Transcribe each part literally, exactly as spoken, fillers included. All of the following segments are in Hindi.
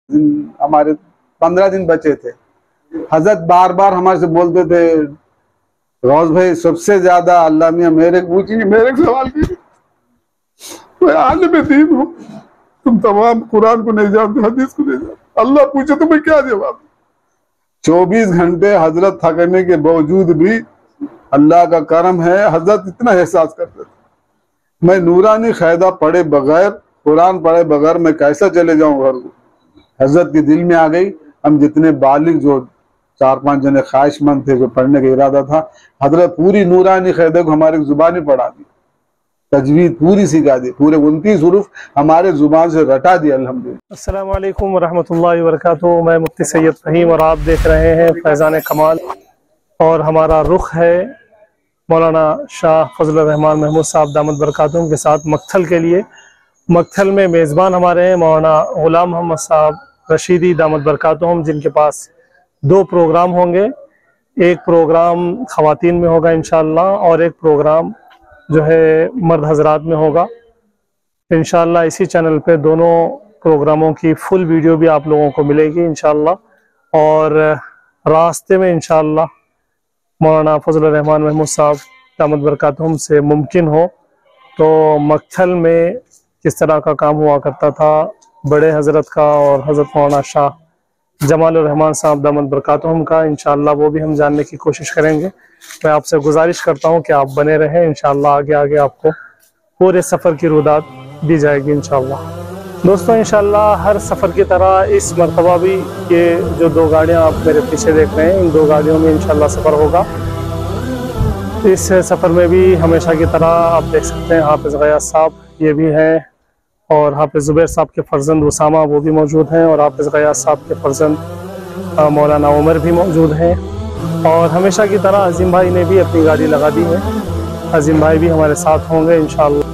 हमारे पंद्रह दिन बचे थे। हजरत बार बार हमारे से बोलते थे, गौस भाई सबसे ज्यादा अल्लाह मियां मेरे पूछिए, मेरे सवाल कीजिए, मैं आलिम दीन हूँ, तुम तमाम कुरान को नहीं जानते, हदीस को नहीं जानते, अल्लाह पूछे तो मैं क्या जवाब? चौबीस घंटे हजरत थकने के बावजूद भी अल्लाह का करम है, हजरत इतना एहसास करते थे। मैं नूरानी क़ायदा पढ़े बगैर, कुरान पढ़े बगैर मैं कैसा चले जाऊं घर को? हजरत के दिल में आ गई। हम जितने बालिग जो चार पांच जने ख्वाहिशमंद थे, जो पढ़ने का इरादा था, हजरत पूरी नूरानी क़ायदा को हमारी जुबानी पढ़ा दी, तजवीद पूरी सिखा दी, पूरे उनतीस हुरूफ हमारे जुबान से रटा दिया। अल्हम्दुलिल्लाह। अस्सलामु अलैकुम वरहमतुल्लाहि वबरकातुहू। मैं मुफ्ती सैयद फ़हीम और आप देख रहे हैं फैज़ान कमाल, और हमारा रुख है मौलाना शाह फजलुर रहमान महमूद साहब दामद बरकातुहू के साथ मक्थल के लिए। मक्थल में मेज़बान हमारे हैं मौलाना ग़ुलाम मोहम्मद साहब रशीदी दामद बरकातुहू, जिनके पास दो प्रोग्राम होंगे। एक प्रोग्राम ख़वातीन में होगा इंशाअल्लाह, और एक प्रोग्राम जो है मर्द हजरात में होगा इंशाअल्लाह। इसी चैनल पे दोनों प्रोग्रामों की फुल वीडियो भी आप लोगों को मिलेगी इंशाअल्लाह। और रास्ते में इंशाअल्लाह मौलाना फजलुर रहमान महमूद साहब दामद बरकातुहू से मुमकिन हो तो मक्थल में किस तरह का काम हुआ करता था बड़े हजरत का और हजरत मौलाना शाह जमालुर रहमान साहब दामद बरकातुहू का, इंशाअल्लाह वो भी हम जानने की कोशिश करेंगे। मैं आपसे गुजारिश करता हूँ कि आप बने रहें, इंशाअल्लाह आगे आगे आपको पूरे सफ़र की रुदात दी जाएगी इंशाअल्लाह। दोस्तों इंशाअल्लाह हर सफ़र की तरह इस मरतबा भी ये जो दो गाड़ियाँ आप मेरे पीछे देख रहे हैं, इन दो गाड़ियों में इंशाअल्लाह सफ़र होगा। इस सफ़र में भी हमेशा की तरह आप देख सकते हैं हाफिज़ गयास साहब ये भी हैं, और हाफिज़ ज़ुबैर साहब के फ़र्जंद उसामा वो भी मौजूद हैं, और हाफिज़ गयास साहब के फ़र्जंद मौलाना उमर भी मौजूद हैं। और हमेशा की तरह अज़ीम भाई ने भी अपनी गाड़ी लगा दी है, अज़ीम भाई भी हमारे साथ होंगे इंशाअल्लाह।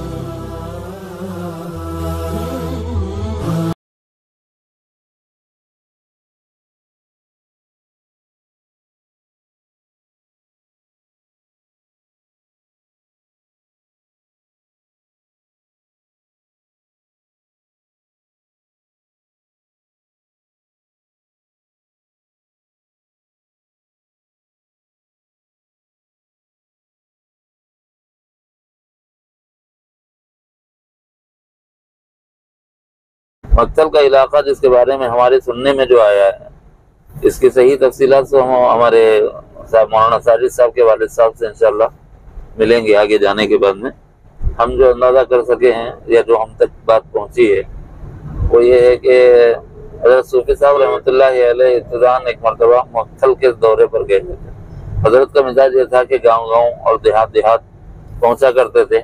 मक्तल का इलाका जिसके बारे में हमारे सुनने में जो आया है, इसकी सही तफसीलात से हम हमारे साहब मौलाना साजिद साहब के वालिद साहब से इंशाअल्लाह मिलेंगे आगे जाने के बाद में। हम जो अंदाज़ा कर सके हैं या जो हम तक बात पहुंची है वो ये है कि हज़रत सूफी साहब रहमतुल्लाहि अलैह इब्तिदान एक मरतबा मक्तल के दौरे पर गए थे। हज़रत का मिजाज ये था कि गाँव-गाँव और देहात देहात पहुँचा करते थे,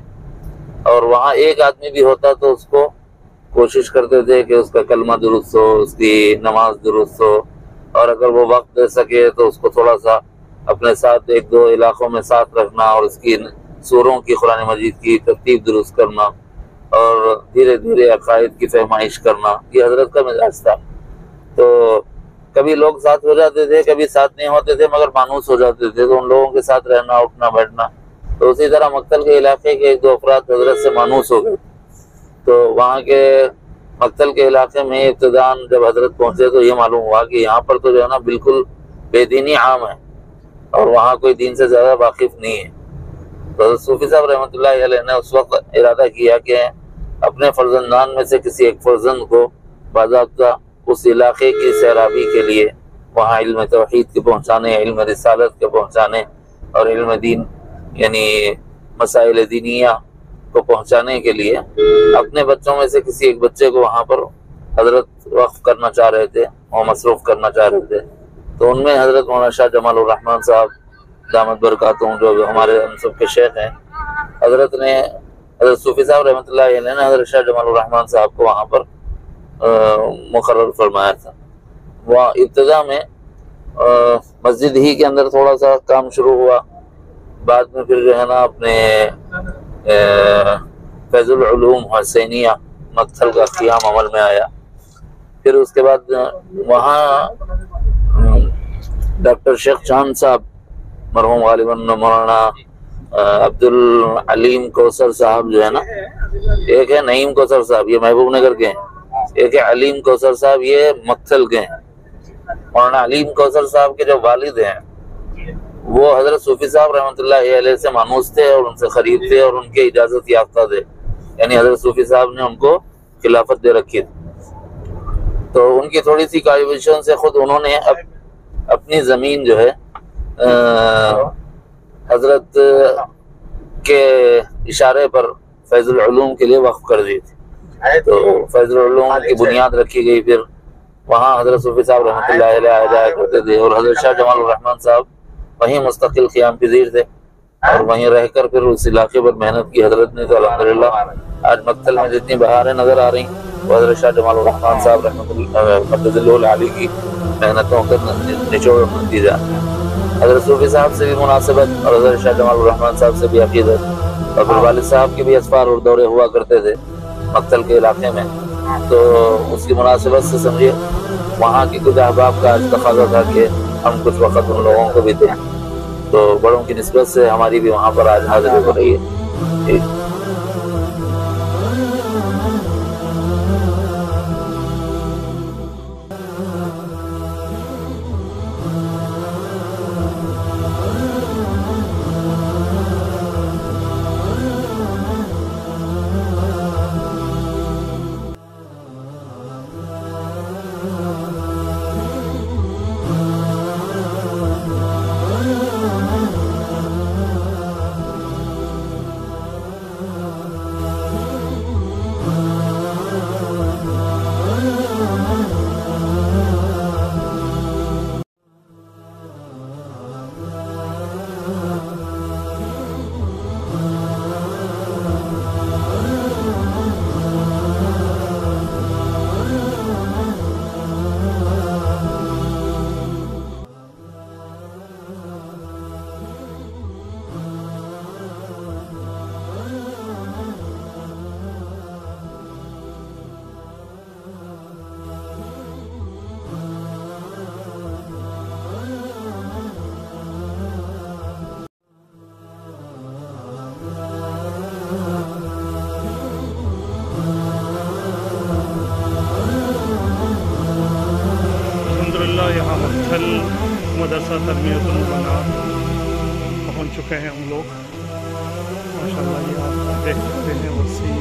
और वहाँ एक आदमी भी होता तो उसको कोशिश करते थे कि उसका कलमा दुरुस्त हो, उसकी नमाज दुरुस्त हो, और अगर वो वक्त दे सके तो उसको थोड़ा सा अपने साथ एक दो इलाकों में साथ रखना, और उसकी सूरों की कुरान मजीद की तरतीब दुरुस्त करना, और धीरे धीरे अकायद की फहमाइश करना, ये हजरत का मिजाज था। तो कभी लोग साथ हो जाते थे, कभी साथ नहीं होते थे, मगर मानूस हो जाते थे, तो उन लोगों के साथ रहना, उठना बैठना। तो उसी तरह मक्तल के इलाके के एक दो अफराद हजरत से मानूस हो गए। तो वहाँ के मक्तल के इलाके में इब्तिदान जब हजरत पहुँचे तो ये मालूम हुआ कि यहाँ पर तो जो है ना बिल्कुल बेदीनी आम है, और वहाँ कोई दीन से ज़्यादा वाकिफ नहीं है। तो सूफी साहब रहमतुल्लाहि अलैह ने उस वक्त इरादा किया कि अपने फर्जंदान में से किसी एक फर्जंद को बाज़ाब्ता उस इलाके की सैराबी के लिए वहाँ इल्म तौहीद के पहुँचाने, इल्म रिसालत के पहुँचाने, और इल्म दीन यानी मसाइल दीनिया को पहुंचाने के लिए अपने बच्चों में से किसी एक बच्चे को वहाँ पर हजरत वक्फ करना चाह रहे थे और मसरूफ करना चाह रहे थे। तो उनमें हजरत मौलाना शाह जमालुर रहमान साहब दामद बरकातुहू जो हमारे हम सब के शेख हैं, हजरत ने हजरत सूफी साहब रहमतुल्लाहि अलैह ने हजरत शाह जमालुर रहमान साहब को वहाँ पर मुकर्रर फरमाया था। वहाँ इब्तिदा में मस्जिद ही के अंदर थोड़ा सा काम शुरू हुआ, बाद में फिर जो है ना अपने फैजुल उलूम हुसैनिया मक्तल का क़ियाम अमल में आया। फिर उसके बाद वहाँ डॉक्टर शेख चांद साहब मरहूम गालिबन मौलाना अब्दुल अलीम कौसर साहब जो है ना, एक है नईम कौसर साहब, ये महबूब नगर के हैं, एक है अलीम कौसर साहब, ये मक्तल के हैं। मौलाना अलीम कौसर साहब के जो वालिद हैं वो हजरत सूफी साहब रहमतुल्लाह अलैह से मानूस थे और उनसे करीब थे और उनके इजाजत याफ्ता थे, यानी हजरत सूफी साहब ने उनको खिलाफत दे रखी थी। तो उनकी थोड़ी सी कॉन्ट्रिब्यूशन से खुद उन्होंने अप, अपनी ज़मीन जो है हजरत के इशारे पर फैजुल उलूम के लिए वक्फ कर दी थी। तो फैजुल उलूम की बुनियाद रखी गई, फिर वहाँ हजरत सूफी साहब रहमतुल्लाह अलैह जाया करते थे और हजरत शाह जमाल रहमान साहब वहीं मुस्तकिल क़ियाम पज़ीर थे और वहीं रहकर फिर उस इलाके पर मेहनत की हजरत ने। तो अल्हम्दुलिल्लाह आज मक्तल में जितनी बहारें नजर आ रही वो हजरत शाह जमाल रहमान साहब रहमतुल्लाह अलैह की मेहनतों का निचोड़ नतीजा। हजरत सूफी साहब से भी मुनासिबत और हजरत शाह जमाल रहमान साहब से भी अकीदत और फिर वालिद साहब के भी असफार और दौरे हुआ करते थे मक्तल के इलाके में। तो उसकी मुनासिबत से समझिए वहाँ की कुछ अहबाब का आज तकाज़ा था कि हम कुछ वक़्त उन लोगों को भी दें, तो बड़ों की निस्बत से हमारी भी वहाँ पर आज हाजिरी हो रही है। यहाँ मक्तल मदरसा तरबियतुल बनात पहुँच चुके हैं हम लोग। माशाअल्लाह ये आप देख सकते हैं वसी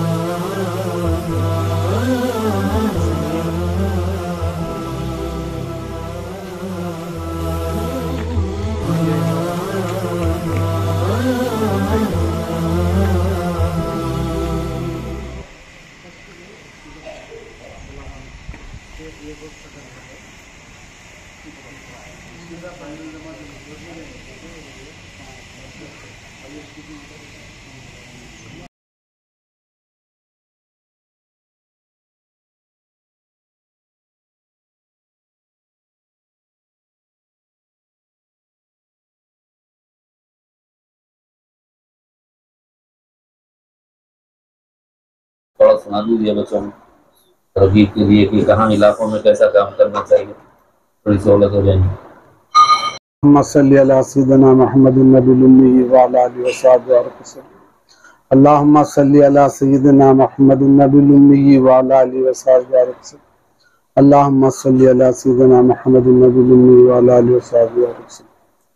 थोड़ा सुना दीजिए बच्चों में तरगीब के लिए कि कहाँ इलाकों में कैसा काम करना चाहिए, थोड़ी सहूलत हो जाएगी। सल्ली अला सय्यिदिना मुहम्मदिन नबिय्यिल उम्मी व अला आलिहि व सहबिहि वसल्लम। अल्लाहुम्मा सल्ली अला सय्यिदिना मुहम्मदिन नबिय्यिल उम्मी व अला आलिहि व सहबिहि वसल्लम। अल्लाहुम्मा सल्ली अला सय्यिदिना मुहम्मदिन नबिय्यिल उम्मी व अला आलिहि व सहबिहि वसल्लम।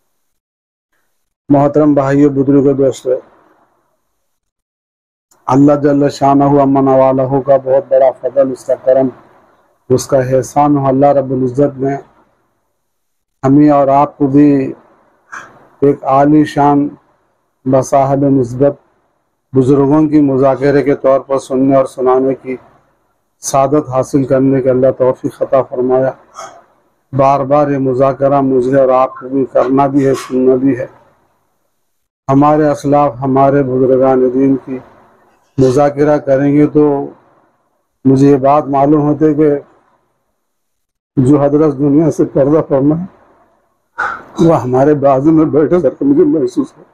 मोहतरम भाइयों, बुजुर्गों, दोस्तों, अल्लाह जल्ल शानहु अम्मन वालहु का बहुत बड़ा फजल, उसका करम, उसका एहसान। अल्लाह रब्बुल इज़्ज़त ने हमें और आपको भी एक आली शान बसाहब निस्बत बुजुर्गों की मुज़ाकरे के तौर पर सुनने और सुनाने की सादत हासिल करने के अल्लाह तौफीक अता फरमाया। बार बार ये मुज़ाकरा मुझे और आपको भी करना भी है, सुनना भी है। हमारे असलाफ, हमारे बुजुर्गान दीन की मुज़ाकरा करेंगे तो मुझे ये बात मालूम होती है कि जो हजरत दुनिया से पर्दा पड़ना है वह हमारे बाजू में बैठे करके मुझे महसूस हो।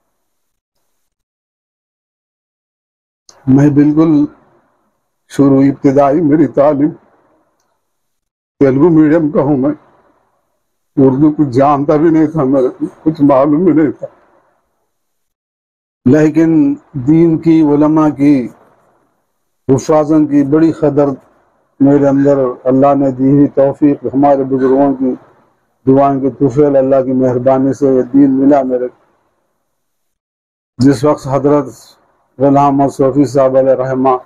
मैं बिल्कुल शुरू इब्तिदाई मेरी तालीम तेलुगु मीडियम का हूँ। मैं उर्दू कुछ जानता भी नहीं था, मेरे कुछ मालूम भी नहीं था, लेकिन दीन की, उलमा की, हुफ़ाज़न की बड़ी कदर मेरे अंदर अल्लाह ने दी हुई तौफीक, हमारे बुजुर्गों की दुआओं की तुफैल, अल्लाह की मेहरबानी से ये दीन मिला मेरे। जिस वक्त हजरत गुलाम मोहम्मद सूफी साहब अलैहि रहमा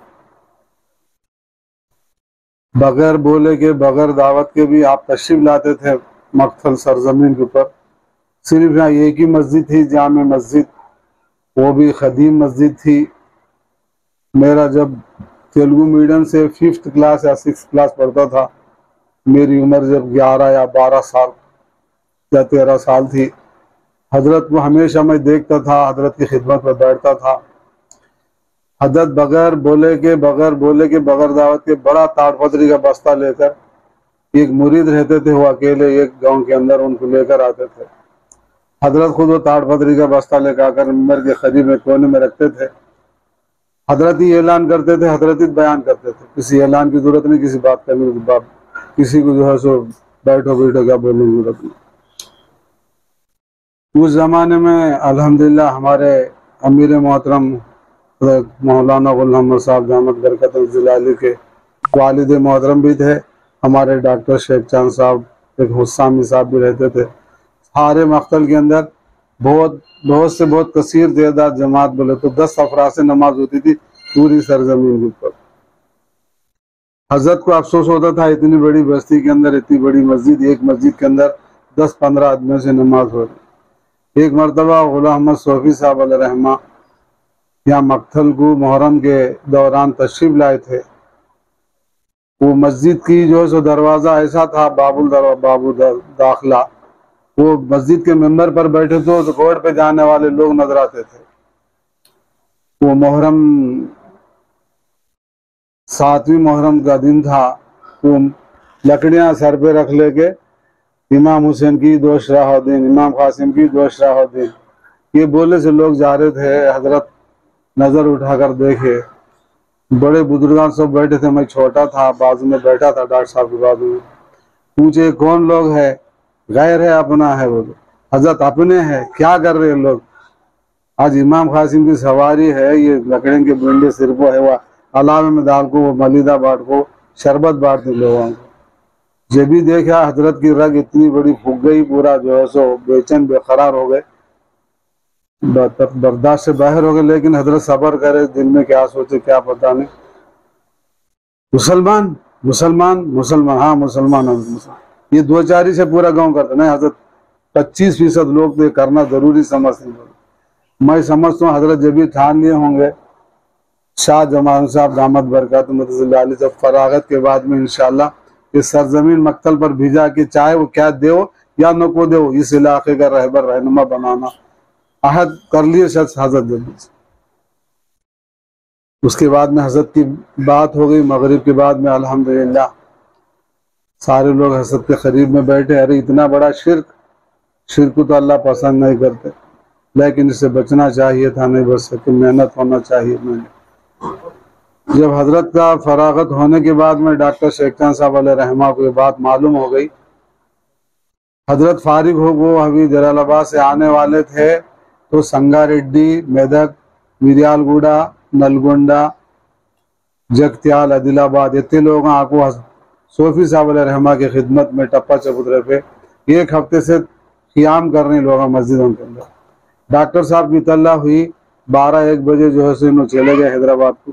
बगैर बोले के, बगैर दावत के भी आप तशरीफ लाते थे मक्तल सरजमीन के ऊपर। सिर्फ यहाँ एक ही मस्जिद थी, जामे मस्जिद, वो भी खदीम मस्जिद थी। मेरा जब तेलुगु मीडियम से फिफ्थ क्लास या सिक्स क्लास पढ़ता था, मेरी उम्र जब ग्यारह या बारह साल या तेरह साल थी, हजरत को हमेशा मैं देखता था, हजरत की खिदमत में बैठता था। हजरत बगैर बोले के, बगैर बोले के, बगैर दावत के बड़ा ताड़पत्री का बस्ता लेकर, एक मुरीद रहते थे वो अकेले एक गांव के अंदर, उनको लेकर आते थे। हजरत खुद वो ताड़पत्री का बस्ता लेकर आकर मिंबर के करीब में कोने में रखते थे। हजरत ही ऐलान करते थे, हजरत ही बयान करते थे, किसी ऐलान की जरूरत नहीं, किसी बात करने की बात, किसी को जो है सो बैठो बैठो क्या बोलने की जरूरत नहीं। उस जमाने में अल्हम्दुलिल्लाह हमारे अमीर मोहतरम मौलाना गुलाम मोहम्मद साहब दामद बरकत जिलाली के वालिद मोहतरम भी थे। हमारे डॉक्टर शेख चांद साहब, एक हुस्सामी साहब भी रहते थे। सारे मख्तल के अंदर बहुत बहुत से बहुत कसीर तादाद जमात बोले तो दस अफराद से नमाज होती थी पूरी सरजमीन के ऊपर। हजरत को अफसोस होता था, इतनी बड़ी बस्ती के अंदर इतनी बड़ी मस्जिद, एक मस्जिद के अंदर दस पंद्रह आदमियों से नमाज हो रही। एक मरतबा गुलाम मोहम्मद सूफी साहब अलैहि रहमा यहाँ मक्तल को मुहर्रम के दौरान तशरीफ लाए थे। वो मस्जिद की जो है सो दरवाज़ा ऐसा था, बाबुल दरवा बाबू दाखला, वो मस्जिद के मेंबर पर बैठे तो रोड पे जाने वाले लोग नजर आते थे। वो मुहर्रम सातवीं मुहर्रम का दिन था। वो लकड़ियां सर पे रख लेके इमाम हुसैन की दो शराहुद्दीन, इमाम कासिम की दो शराहुद्दीन, ये बोले से लोग जा रहे थे। हजरत नजर उठाकर देखे, बड़े बुजुर्ग सब बैठे थे, मैं छोटा था, बाजू में बैठा था डॉक्टर साहब के बाजू में। पूछे कौन लोग है? गैर है अपना है? बोले हजरत अपने हैं। क्या कर रहे हैं लोग? आज इमाम कासिम की सवारी है, ये लकड़े के बिंडे सिर को है, वह अलावे में दाल को, वो मलिदा बाट को शरबत बांटते लोगों को। जब भी देखा हजरत की रग इतनी बड़ी फूक गई, पूरा जो है सो बेचैन बेकरार हो गए, बर्दाश्त से बाहर हो गए। लेकिन हजरत सब्र करे, दिल में क्या सोचे क्या पता नहीं। मुसलमान मुसलमान मुसलमान, हाँ मुसलमान मुसलमान, ये दो चार ही से पूरा गांव करते नहीं। हजरत पच्चीस फीसद लोग तो करना जरूरी समझते हैं। मैं समझता हूँ हजरत जब भी ठान लिए होंगे, शाह जमाल साहब दामद बरकत मुतज़िल जब फरागत के बाद में इंशाल्लाह ये सरजमीन मक्तल पर भेजा कि चाहे वो क्या दे या न को दे, इस इलाके का रहबर रहनुमा बनाना अहद कर लिए हजरत जल्दी। उसके बाद में हजरत की बात हो गई। मगरिब के बाद में अल्हम्दुलिल्लाह सारे लोग हजरत के करीब में बैठे। अरे इतना बड़ा शिर्क, शिर्क को तो अल्लाह पसंद नहीं करते, लेकिन इससे बचना चाहिए था, नहीं बच सके, मेहनत होना चाहिए। मैंने जब हजरत का फरागत होने के बाद में डॉक्टर शेख चांद साहब अलैहि रहमा को ये बात मालूम हो गई, हजरत फारिग हो वो अभी जलालाबाद से आने वाले थे, तो संगारेड्डी, मेदक, मिर्यालगुड़ा, नलगोंडा, जगत्याल, आदिलाबाद इतने लोग आपको सूफी साहब अलैहि रहमा की खिदमत में टप्पा चबूतरे पे एक हफ्ते से क़ियाम कर रहे हैं लोग मस्जिदों के अंदर। डॉक्टर साहब की तल्ला हुई, बारह एक बजे जो है सो चले गए हैदराबाद को।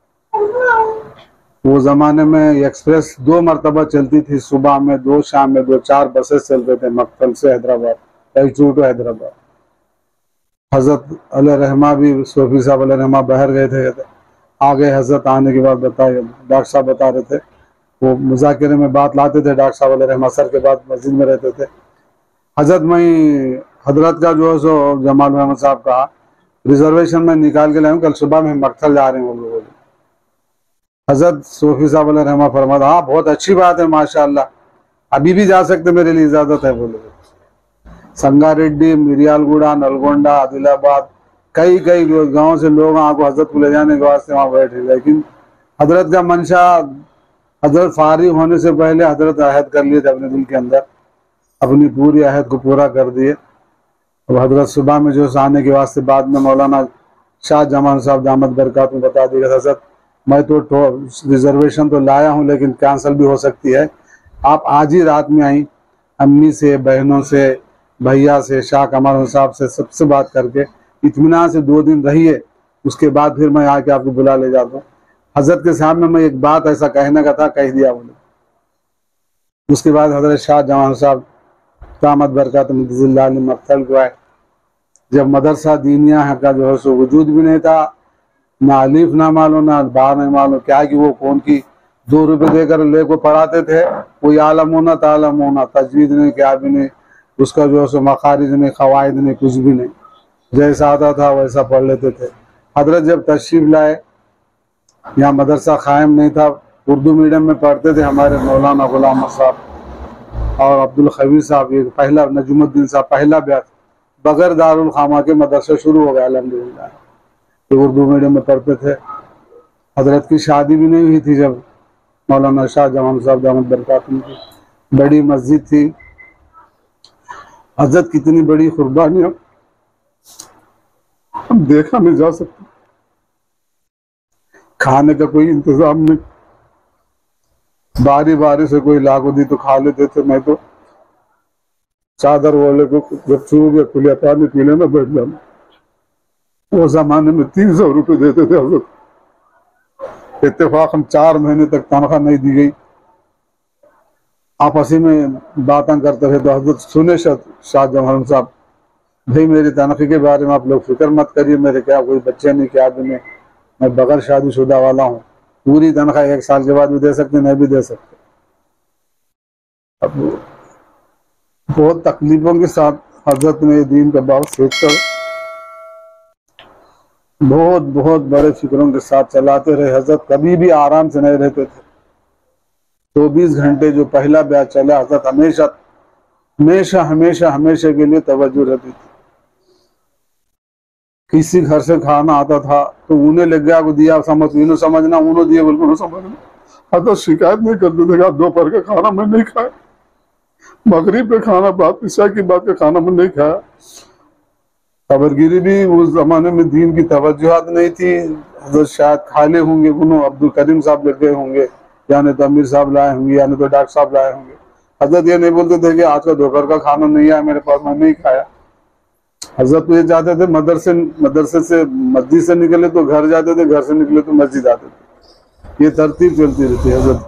वो ज़माने में एक्सप्रेस दो मरतबा चलती थी, सुबह में दो, शाम में दो, चार बसेस चलते थे मक्तल से हैदराबाद, टू टू हैदराबाद। हजरत अलैहि रहमा भी, सूफी साहब अलैहि रहमा बाहर गए थे, आगे हजरत आने के बाद बताए, डॉक्टर साहब बता रहे थे, वो मुज़ाकरे में बात लाते थे। डॉक्टर साहब अलैहि रहमा सर के बाद मस्जिद में रहते थे। हजरत में हजरत का जो है सो जमाल मोहम्मद साहब का रिजर्वेशन में निकाल के लाऊं, कल सुबह में मक्तल जा रहे हैं वो लोग। हजरत सूफी साहब अलैहि रहमा फरमाया, हाँ बहुत अच्छी बात है माशाअल्लाह, अभी भी जा सकते, मेरे लिए इजाजत है। बोले संगारेड्डी, मिर्यालगुड़ा, नलगोंडा, आदिलाबाद, कई कई गाँव से लोग आपको हजरत को ले जाने के वास्ते वहाँ बैठे। लेकिन हजरत का मंशा, हजरत फारिग होने से पहले हजरत अहद कर लिए थे अपने दिल के अंदर, अपनी पूरी अहद को पूरा कर दिए। अब हजरत सुबह में जो आने के वास्ते बाद में मौलाना शाह जमान साहब दामद बरकत में बता दिया, हजरत मैं तो रिजर्वेशन तो लाया हूँ लेकिन कैंसिल भी हो सकती है। आप आज ही रात में आई, अम्मी से, बहनों से, भैया से, शाह कमर साहब से, सबसे बात करके इत्मीनान से दो दिन रहिए, उसके बाद फिर मैं आके आपको बुला ले जाता हूँ। हजरत के सामने मैं एक बात ऐसा कहने का था, कह दिया बोले। उसके बाद हजरत शाह जवान साहब दामद बरकत मक्तल को आए। जब मदरसा दीनिया है का जो है सो वजूद भी नहीं था, ना अलीफ ना मालूम ना बार नहीं मालूम, क्या कि वो कौन की दो रुपए देकर ले को पढ़ाते थे, कोई आलम होना तालम होना, तजवीद नहीं, क्या भी नहीं, उसका जो है सो मखारिज नहीं, खवाइद नहीं, कुछ भी नहीं, जैसा आता था वैसा पढ़ लेते थे। हजरत जब तशरीफ लाए, यहाँ मदरसा कायम नहीं था, उर्दू मीडियम में पढ़ते थे हमारे मौलाना गुलाम साहब और अब्दुल खबीर साहब, ये पहला नजमुद्दीन साहब पहला ब्याह बगैर दारुल खामा के मदरसा शुरू हो गया अल्हम्दुलिल्लाह। तो उर्दू मीडियम में पढ़ते थे। हजरत की शादी भी नहीं हुई थी जब मौलाना शाह जवान साहब दामद बरकातुहू की बड़ी मस्जिद थी। हजरत कितनी बड़ी कुर्बानियां हम देखा नहीं जा सकते। खाने का कोई इंतजाम नहीं, बारी बारी से कोई लागू दी तो खा लेते थे। मैं तो चादर वाले को जब चूब या खुलिया पानी पीने में बैठ जाना, वो जमाने में तीन सौ रुपये देते थे हजरत। इत्तेफाक हम चार महीने तक तनख्वाह नहीं दी गई। आपसी में बातें करते थे तो हजरत सुने शाह जवान साहब, भाई मेरी तनख्वाह के बारे में आप लोग फिक्र मत करिए, मेरे क्या कोई बच्चे नहीं, क्या भी नहीं, मैं बगैर शादीशुदा वाला हूँ, पूरी तनख्वाह एक साल के बाद भी दे सकते, नहीं भी दे सकते। अब बहुत तकलीफों के साथ हजरत ने दीन का बाव सीख कर बहुत बहुत बड़े फिक्रों के साथ चलाते रहे। हजरत कभी भी आराम से नहीं रहते थे। चौबीस घंटे जो पहला ब्याह चला, हजरत हमेशा हमेशा हमेशा हमेशा के लिए तवज्जो रहती थी। किसी घर से खाना आता था तो उन्हें लग गया को दिया, समझ इन्हों समझना, उन्होंने दिया बिल्कुल समझना। हजरत शिकायत नहीं करते थे कि दोपहर का खाना मैं नहीं खाया, मगरिब पे खाना, बात ईशा की बात का खाना मैं नहीं खाया। खबरगिरी भी उस जमाने में दीन की तवज्जुहात नहीं थी। हजरत शायद खाले होंगे, उन्होंने अब्दुल करीम साहब लग गए होंगे, या नहीं तो अमीर साहब लाए होंगे, या नहीं तो डॉक्टर साहब लाए होंगे। हजरत ये नहीं बोलते थे कि आज का दोपहर का खाना नहीं आया मेरे पास, मैं नहीं खाया। हजरत तो ये चाहते थे मदरसे मदरसे से मस्जिद से निकले तो घर जाते थे, घर से निकले तो मस्जिद आते थे। ये तरतीब चलती रहती है। हजरत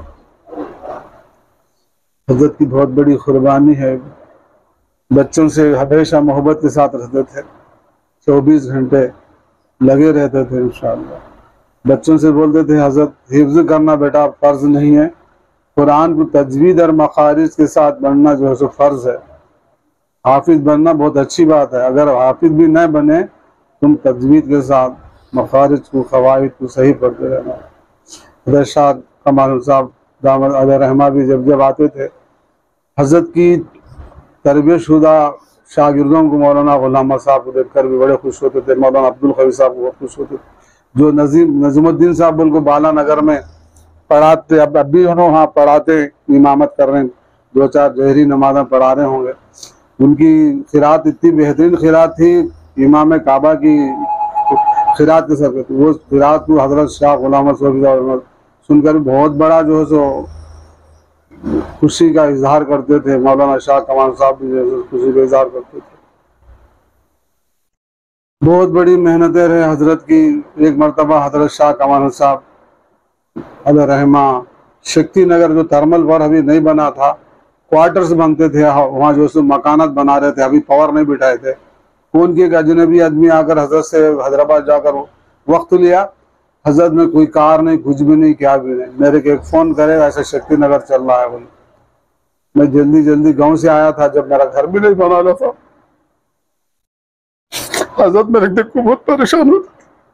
हजरत की बहुत बड़ी कुर्बानी है। बच्चों से हमेशा मोहब्बत के साथ रहते थे, चौबीस घंटे लगे रहते थे। इंशाअल्लाह बच्चों से बोलते थे हजरत हिफ्ज करना बेटा फर्ज नहीं है, कुरान को तजवीद और मखारिज के साथ पढ़ना जो है सो फर्ज है। हाफिज बनना बहुत अच्छी बात है, अगर हाफिज भी न बने तुम तजवीद के साथ मखारिज को खवाइद को सही पढ़ते रहना। हजरत शाह कमाल साहब दामद अल रहमा भी जब जब आते थे, हजरत की तरबियत शुदा शागिर्दों को मौलाना गुलाम साहब को देखकर भी बड़े खुश होते थे। मौलाना अब्दुल खबीर साहब को बहुत खुश होते थे, जो नजीम नजमुद्दीन साहब उनको बाला नगर में पढ़ाते, अब अब भी उन्होंने वहाँ पढ़ाते, इमामत कर रहे हैं, दो चार जहरी नमाज़ें पढ़ा रहे होंगे। उनकी खिरात इतनी बेहतरीन खिरात थी, इमाम काबा की खिरात के सर, वो खिरात को हजरत शाह गुलाम सुनकर बहुत बड़ा जो है सो खुशी का इजहार करते थे। मौलाना शाह कमाल साहब भी जो खुशी का इजहार करते थे। बहुत बड़ी मेहनतें रहे हजरत की। एक मरतबा हजरत शाह कमाल साहब अल रहमा शक्ति नगर जो थर्मल पर अभी नहीं बना था, क्वार्टर्स बनते थे, वहाँ जो है मकानात बना रहे थे, अभी पावर नहीं बिठाए थे। कौन के एक अजनबी आदमी आकर हजरत से हैदराबाद जाकर वक्त लिया। हजरत में कोई कार नहीं, कुछ भी नहीं, क्या भी नहीं। मेरे को एक फोन करे ऐसे शक्ति नगर चल रहा है बोले। मैं जल्दी जल्दी गांव से आया था, जब मेरा घर भी नहीं बना रहा था। हजरत मेरे देख को बहुत परेशान होता।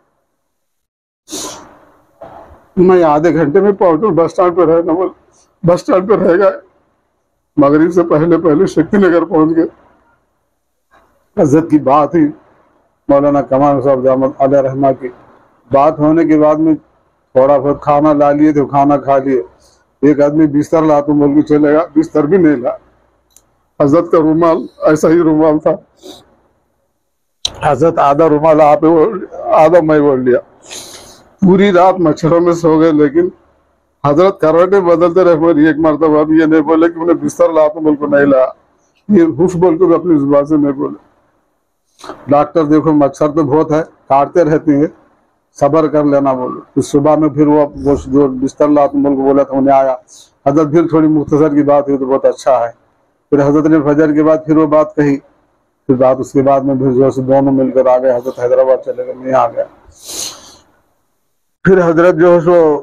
मैं आधे घंटे में पहुंचू, बस स्टैंड पे रहना बोल, बस स्टैंड पे रह गए। मगरिब से पहले पहले शक्ति नगर पहुंच गए। हजरत की बात ही मौलाना कमाल साहब दामद अल रहमा की बात होने के बाद में थोड़ा बहुत खाना ला लिए थे, खाना खा लिए। एक आदमी बिस्तर ला तो बोल के चलेगा, बिस्तर भी नहीं ला। हजरत का रुमाल ऐसा ही रुमाल था, हजरत आधा रुमाल आप आधा मैं बोल लिया। पूरी रात मच्छरों में सो गए, लेकिन हजरत करवटें बदलते रहे। मेरी एक मरतबा भी ये नहीं बोले कि उन्हें बिस्तर ला, तो बोल को नहीं ला, ये हुफ बोल को भी अपनी जुबान से नहीं बोले। डॉक्टर देखो मच्छर तो बहुत है, काटते रहते हैं, सब्र कर लेना बोलो। फिर सुबह में फिर वो वो जो बिस्तर ला तुम बोल को बोला था, उन्हें आया। हजरत फिर थोड़ी मुख्तसर की बात हुई तो बहुत अच्छा है। फिर हजरत ने फजर के बाद फिर वो बात कही, फिर बात उसके बाद में फिर जो है दोनों मिलकर आ गए। हजरत हैदराबाद चले गए, मैं आ गया। फिर हजरत जो है सो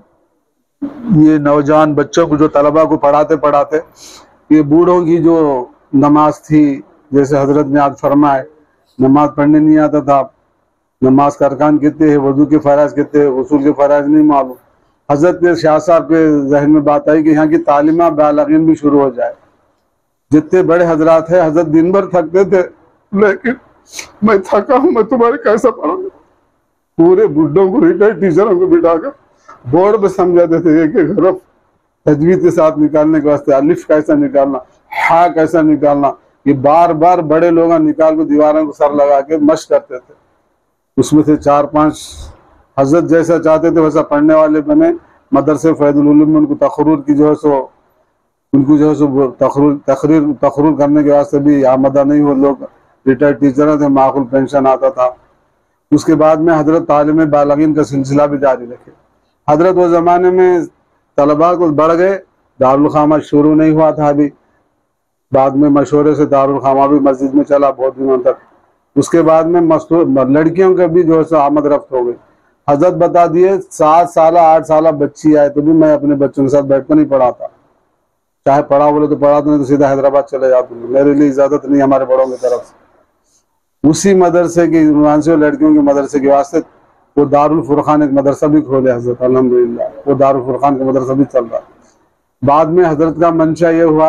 ये नौजवान बच्चों को, जो तलबा को पढ़ाते पढ़ाते, ये बूढ़ों की जो नमाज थी, जैसे हजरत ने आज फरमाए नमाज पढ़ने नहीं आता था, नमाज का अरकान कितने हैं, वजू के फराज कितने हैं, उसूल के फराज नहीं मालूम। हजरत के शाह साहब के जहन में बात आई कि यहाँ की तालीमा बालगीन भी शुरू हो जाए। जितने बड़े हजरात है, हजरत दिन भर थकते थे, लेकिन मैं थका हूँ, मैं तुम्हारे कैसा पढ़ूंगा। पूरे बुढ़ों को, रिटायर्ड टीचरों को बिठाकर बोर्ड में समझाते थे एक एक हरफ तजवीद के साथ निकालने के वास्ते, अलिफ कैसा निकालना, हा कैसा निकालना, ये बार बार बड़े लोग निकाल के दीवारों को सर लगा के मश्क करते थे। उसमें से चार पांच हजरत जैसा चाहते थे वैसा पढ़ने वाले बने। मदरसे फैजुल उलूम में उनको तकरूर की जो है सो उनको जो है सो तकरूर तकरीर तकरूर करने के वास्ते भी आमदा नहीं, वो लोग रिटायर्ड टीचर थे, माकूल पेंशन आता था। उसके बाद में हजरत तालीम बालगीन का सिलसिला भी जारी रखे। हजरत वो ज़माने में तलबा को बढ़ गए, दारुल खामा शुरू नहीं हुआ था अभी, बाद में मशवरे से दारुल खामा भी मस्जिद में चला बहुत दिनों तक। उसके बाद में लड़कियों का भी जो है आमद रफ्त हो गई। हजरत बता दिए सात साल आठ साल बच्ची आए तो भी मैं अपने बच्चों के साथ बैठ कर नहीं पढ़ाता, चाहे पढ़ा बोले तो पढ़ा, तो नहीं तो सीधा हैदराबाद चले जाते। मेरे लिए इजाजत नहीं हमारे बड़ों की तरफ से। उसी मदरसे की से लड़कियों के मदरसे के वास्ते वो दारुल फुरखान एक मदरसा भी खोले हजरत, अल्हम्दुलिल्लाह वो दारुल फुरखान का मदरसा भी चल रहा। बाद में हजरत का मंशा ये हुआ,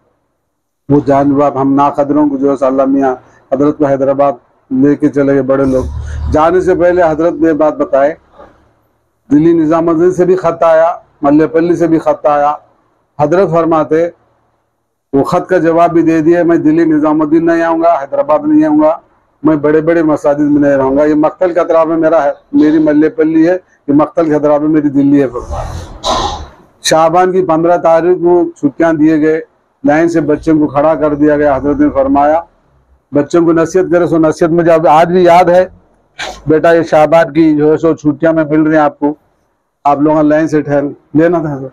वो जानबाब हम नाकदरों को जो है अल्लाह मियाँ हजरत को हैदराबाद लेके चले गए बड़े लोग। जाने से पहले हजरत ने बात बताए, दिल्ली निजामुद्दीन से भी खत आया, मल्लेपल्ली से भी खत आया। हजरत फरमाते वो खत का जवाब भी दे दिया, मैं दिल्ली निजामुद्दीन नहीं आऊँगा, हैदराबाद नहीं आऊँगा, मैं बड़े बड़े मसाजिद में नहीं रहूँगा। ये मक्तल के अतराफ में मेरा है, मेरी मल्लेपल्ली है, ये मक्तल के अतराफ में मेरी दिल्ली है। शाबान की पंद्रह तारीख को छुट्टियाँ दिए गए, लाइन से बच्चों को खड़ा कर दिया गया। हजरत ने फरमाया बच्चों को नसीहत करे, सो नसीहत मुझे आज भी याद है, बेटा ये शाबान की जो है सो छुट्टियां में मिल रही हैं आपको, आप लोग लाइन से ठहर लेना था,